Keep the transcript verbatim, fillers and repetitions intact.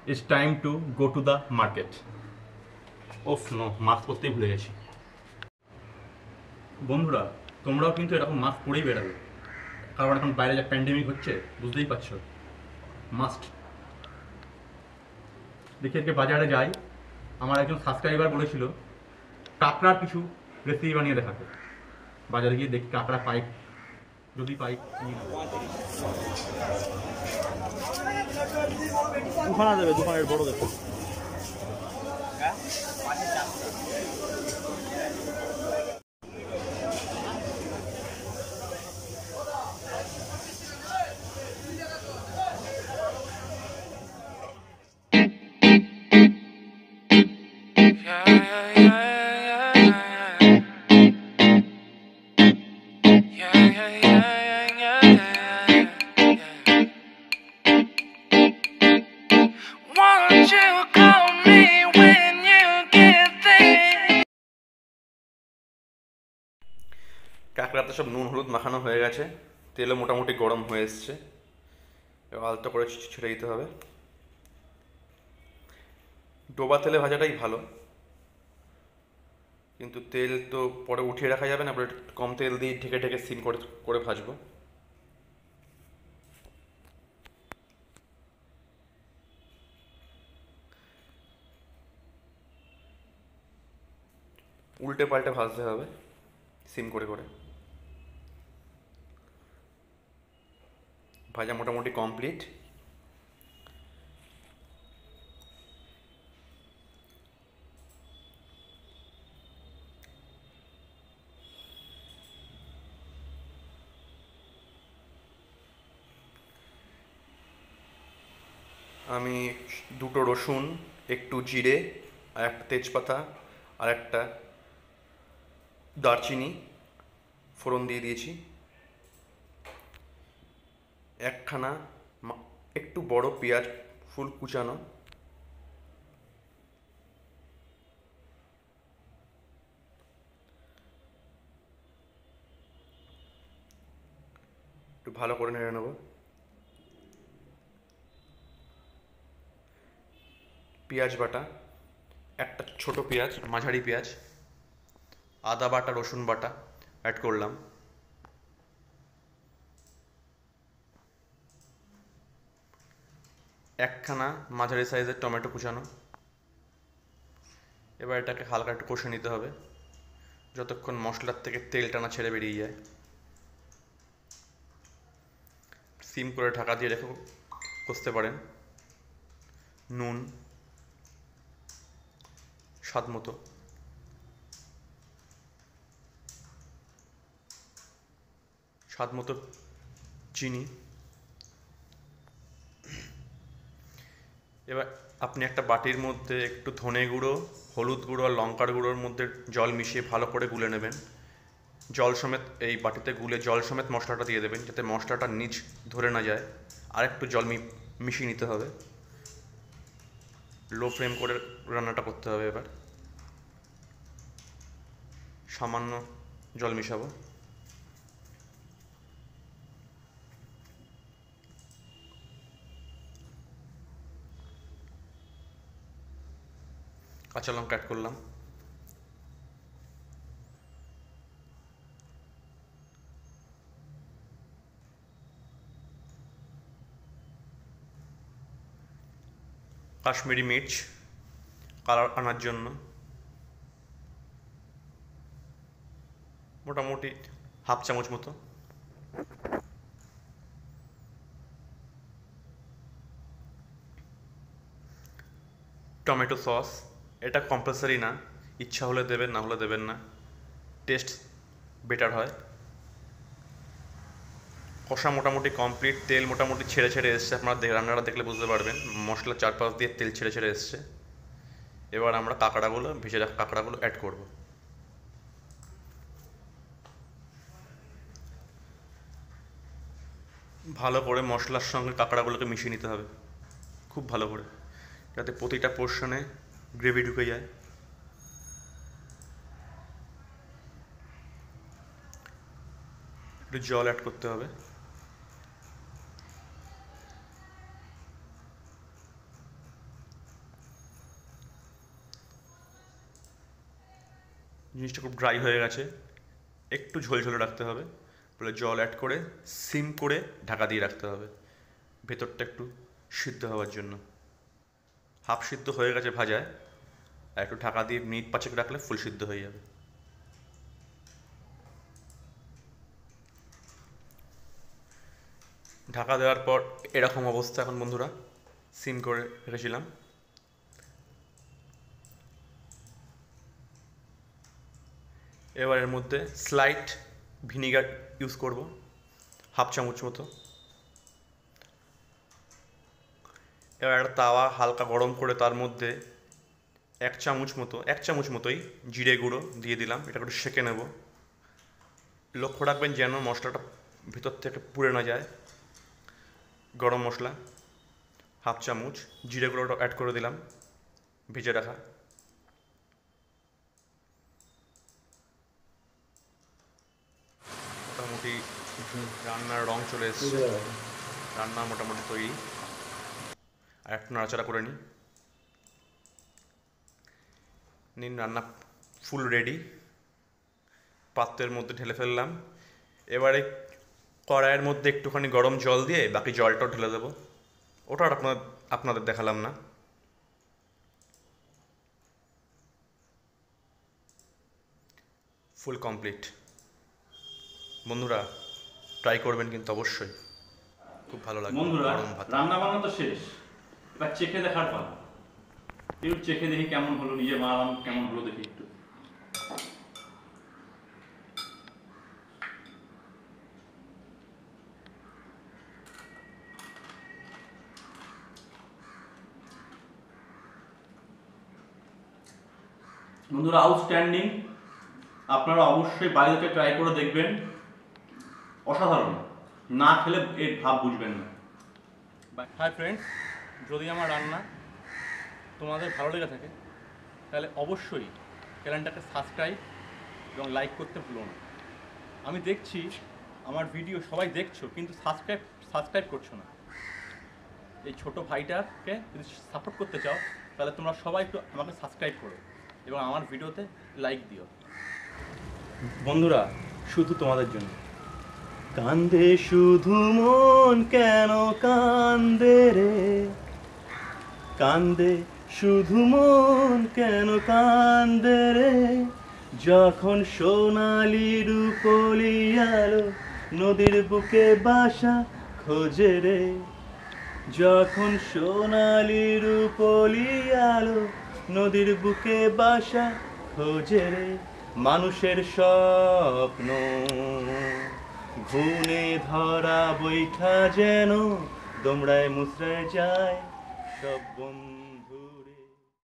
It's time to go to the market. ওফ no, mask পরতেই ভুলে গেছি। বন্ধুরা, তোমরাও কিন্তু এরকম মাস্ক পরেই বেরাবে, কারণ এখন বাইরে যে প্যান্ডেমিক হচ্ছে বুঝতেই পারছো। মাস্ট। দেখি আজকে বাজারে যাই, আমার একজন সাবস্ক্রাইবার বলেছিল কাঁকড়ার কিছু রেসিপি বানিয়ে দেখাতে। বাজারে গিয়ে দেখি কাঁকড়া পাই, যদি পাই নিয়ে নেবো। দুখানা দেবে, দোকানের বড় দেবে। কাঁকড়াতে সব নুন হলুদ মাখানো হয়ে গেছে, তেলও মোটামুটি গরম হয়ে এসছে। এবার আলতো করে ছেড়ে দিতে হবে। ডোবা তেলে ভাজাটাই ভালো, কিন্তু তেল তো পরে উঠিয়ে রাখা যাবে না, এবার কম তেল দিয়ে ঢেকে ঢেকে সিম করে করে ভাজবো। উল্টে পাল্টে ভাজতে হবে সিম করে করে। ভাজা মোটামুটি কমপ্লিট। আমি দুটো রসুন, একটু জিরে, আর একটা তেজপাতা, আর একটা দারচিনি ফোড়ন দিয়ে দিয়েছি। একখানা একটু বড় পেঁয়াজ ফুল কুচানো, একটু ভালো করে নেড়ে নেব। পেঁয়াজ বাটা, একটা ছোট পেঁয়াজ, মাঝারি পেঁয়াজ, আদা বাটা, রসুন বাটা অ্যাড করলাম। একখানা মাঝারি সাইজের টমেটো কুচানো। এবার এটাকে হালকা একটু কষে নিতে হবে যতক্ষণ মশলার থেকে তেল টানা ছেড়ে বেরিয়ে যায়। সিম করে ঢাকা দিয়ে রেখে কষতে পারেন। নুন স্বাদ মতো, স্বাদ মতো চিনি। এবার আপনি একটা বাটির মধ্যে একটু ধনে গুঁড়ো, হলুদ গুঁড়ো আর লঙ্কার গুঁড়োর মধ্যে জল মিশিয়ে ভালো করে গুলে নেবেন। জল সমেত এই বাটিতে গুলে জল সমেত মশলাটা দিয়ে দেবেন, যাতে মশলাটা নিচ ধরে না যায়। আর একটু জল মিশিয়ে নিতে হবে। লো ফ্লেম করে রান্নাটা করতে হবে। এবার সামান্য জল মিশাবো। কাঁচা লঙ্কা অ্যাড করলাম। কাশ্মীরি মির্চ কালার আনার জন্য মোটামুটি হাফ চামচ মতো। টমেটো সস, এটা কম্পালসারি না, ইচ্ছা হলে দেবেন, না হলে দেবেন না, টেস্ট বেটার হয়। কষা মোটামুটি কমপ্লিট, তেল মোটামুটি ছেড়ে ছেড়ে এসছে, আপনারা রান্নাটা দেখলে বুঝতে পারবেন মশলা চারপাশ দিয়ে তেল ছেড়ে ছেড়ে এসছে। এবার আমরা কাঁকড়াগুলো, ভেজে রাখা কাঁকড়াগুলো অ্যাড করব। ভালো করে মশলার সঙ্গে কাঁকড়াগুলোকে মিশিয়ে নিতে হবে খুব ভালো করে, যাতে প্রতিটা পোর্শনে গ্রেভি ঢুকে যায়। একটু জল অ্যাড করতে হবে। জিনিসটা খুব ড্রাই হয়ে গেছে, একটু ঝোলঝোলে রাখতে হবে, বলে জল অ্যাড করে সিম করে ঢাকা দিয়ে রাখতে হবে ভেতরটা একটু সিদ্ধ হওয়ার জন্য। হাফ সিদ্ধ হয়ে গেছে ভাজায়, আর একটু ঢাকা দিয়ে মিনিট পাঁচেক রাখলে ফুল সিদ্ধ হয়ে যাবে। ঢাকা দেওয়ার পর এরকম অবস্থা এখন বন্ধুরা, সিম করে রেখেছিলাম। এবার এর মধ্যে স্লাইট ভিনিগার ইউজ করব, হাফ চামচ মতো। এবার একটা তাওয়া হালকা গরম করে তার মধ্যে এক চামচ মতো এক চামচ মতোই জিরে গুঁড়ো দিয়ে দিলাম, এটা একটু সেঁকে নেব। লক্ষ্য রাখবেন যেন মশলাটা ভিতর থেকে পুড়ে না যায়। গরম মশলা হাফ চামচ, জিরে গুঁড়োটা অ্যাড করে দিলাম ভেজে রাখা। মোটামুটি রান্নার রং চলে এসছে, রান্না মোটামুটি তৈরি। আর একটু নাড়াচাড়া করে নিই। নিন, রান্না ফুল রেডি। পাত্রের মধ্যে ঢেলে ফেললাম। এবারে কড়াইয়ের মধ্যে একটুখানি গরম জল দিয়ে বাকি জলটাও ঢেলে দেবো, ওটা আর আপনার আপনাদের দেখালাম না। Full complete. বন্ধুরা ট্রাই করবেন কিন্তু অবশ্যই, খুব ভালো লাগবে। বন্ধুরা গরম ভাত। রান্না বান্না তো শেষ, এবার চেখে দেখার পালা। একটু চেখে দেখি কেমন হলো, নিজে বানালাম কেমন হলো দেখি একটু। বন্ধুরা আউটস্ট্যান্ডিং, আপনারা অবশ্যই বাড়িতে ট্রাই করে দেখবেন, অসাধারণ। না খেলে এর ভাব বুঝবেন না। হাই ফ্রেন্ডস, যদি আমার রান্না তোমাদের ভালো লেগে থাকে তাহলে অবশ্যই চ্যানেলটাকে সাবস্ক্রাইব এবং লাইক করতে ভুলো না। আমি দেখছি আমার ভিডিও সবাই দেখছো কিন্তু সাবস্ক্রাইব সাবস্ক্রাইব করছো না। এই ছোট ভাইটাকে যদি সাপোর্ট করতে চাও তাহলে তোমরা সবাই একটু আমাকে সাবস্ক্রাইব করো এবং আমার ভিডিওতে লাইক দিও। বন্ধুরা শুধু তোমাদের জন্য। কান্দে শুধু মন কেন কান্দে রে, কান্দে শুধু মন কেন কান্দে রে, যখন সোনালি রূপলি আলো নদীর বুকে বাসা খোঁজে রে, যখন সোনালি রূপলি আলো নদীর বুকে বাসা খোঁজে রে, মানুষের স্বপ্ন ঘুনে ধরা বৈঠা যেন দোমড়ায় মুচড়ায় যায় সব বন্ধু।